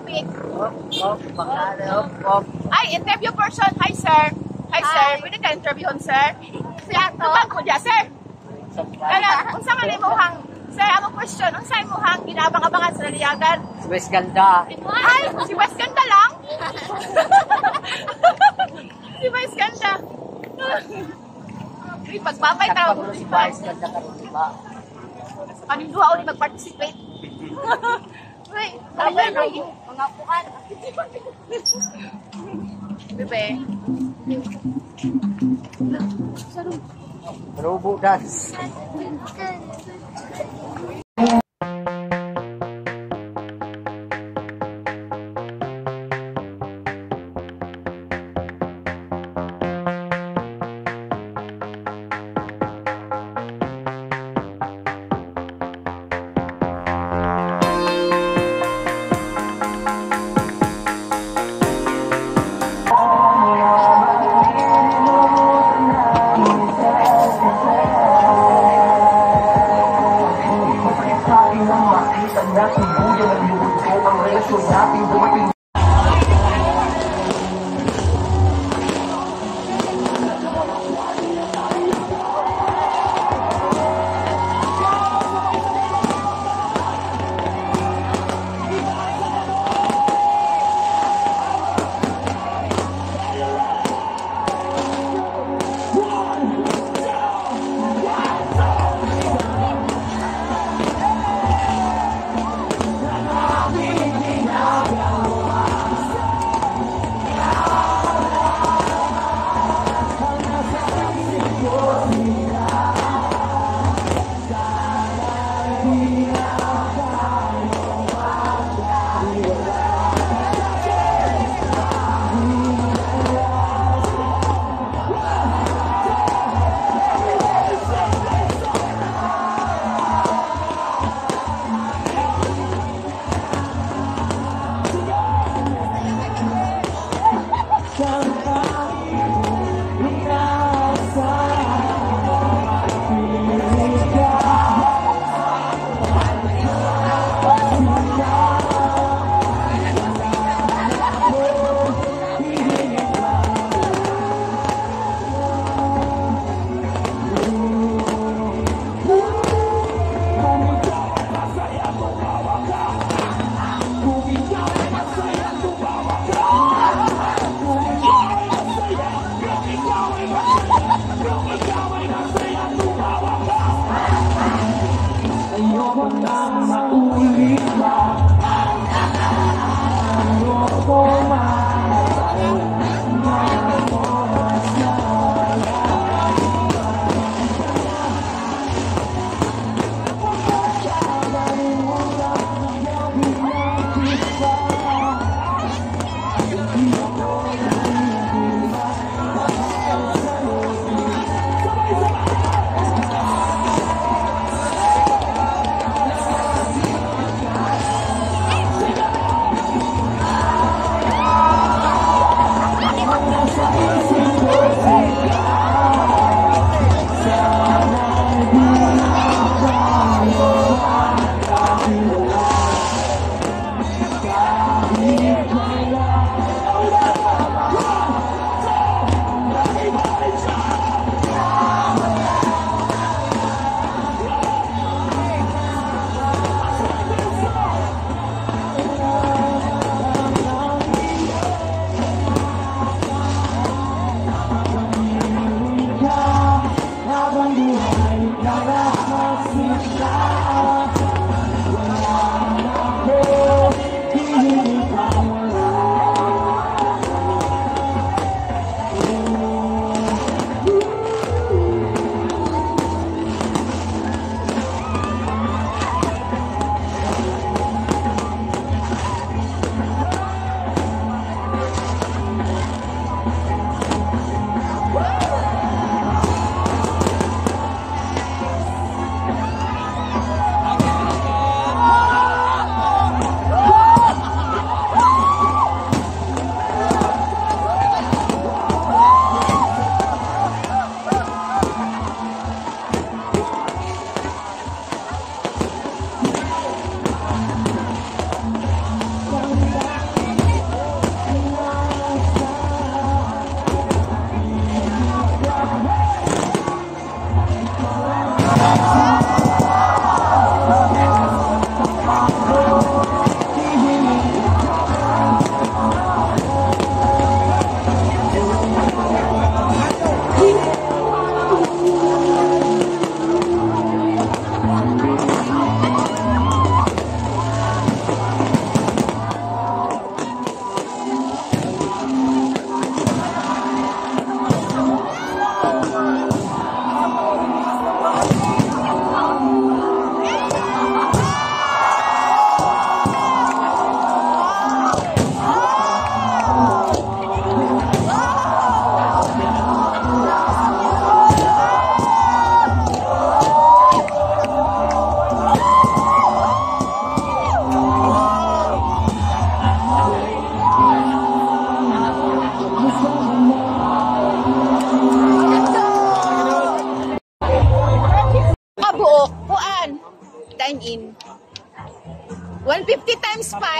topic? Ay, interview person. Hi, sir. Hi, sir. Pwede ka interviewon, sir? Kuya, sir. Kaya, unsa man imuhang, sir, among question, unsa imuhang ginabang-abangan sa Naliagan? Si Wes Ganda. Ay, si Wes Ganda lang? Si Wes Ganda. Uy, pagpapay tawag. Si Wes Ganda karon, di ba? Kaning duha ulit mag-participate. Uy, ayun lagi. Mga puan. Bebe. Robo dance.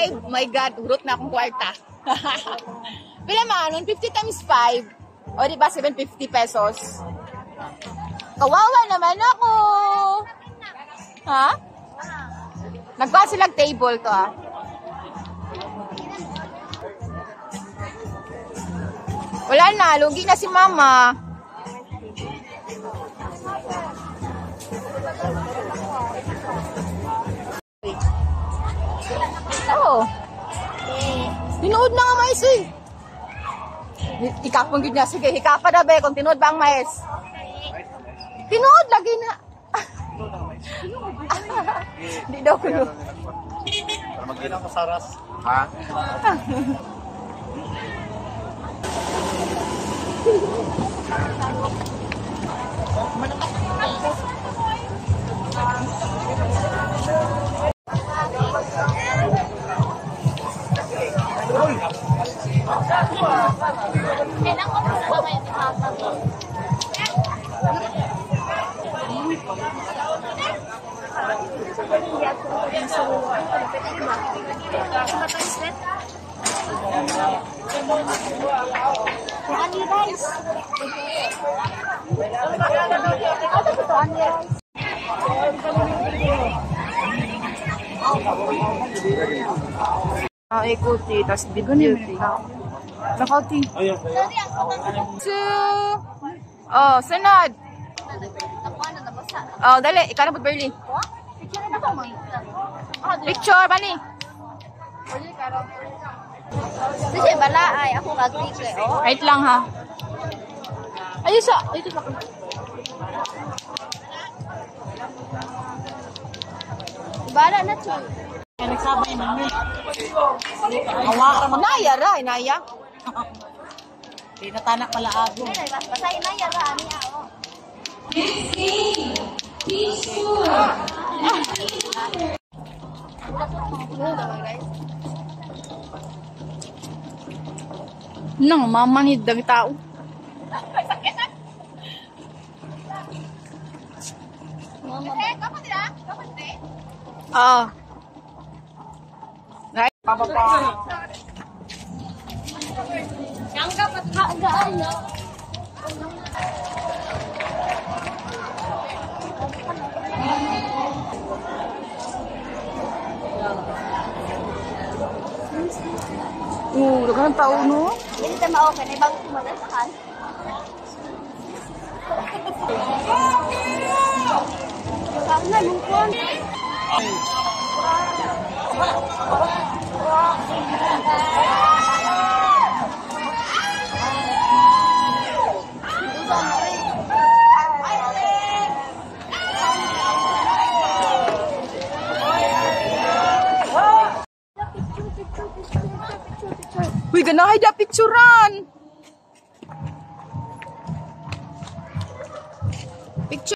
5. My God, urot na akong kwarta. Pila man, 150 times 5. O, diba, 750 pesos. Kawawa naman ako. Ha? Nagkuha silang table to, ah. Wala na, lugi na si mama. Oh. Tinuod na nga mais eh. Ikapon gid niya. Sige, hikapa na be kung tinuod ba ang mais. Tinuod lagi na. Hindi daw kuno. Para mag-ilang ko saras. Ha? Ikuti, tas beauty. Nakauti. Oh, sunod. Oh, dali. Ikaw na po, Berly. Picture, bani. Kasi bala ay ako nag-click eh. Oh. Wait lang, ha. Ayun siya. Ito pa. Bala na to. Nagsabay namin. Naya ra, naya. Di natanak pala ako. Basta ina ya ra ani ako. Nang mamanhid ng tao. Ah. Right? Dagang tao, no? Hindi tayo ma-open. Ibang kumadasakan. Ang nalungkon. Uy, ganahay da picturean.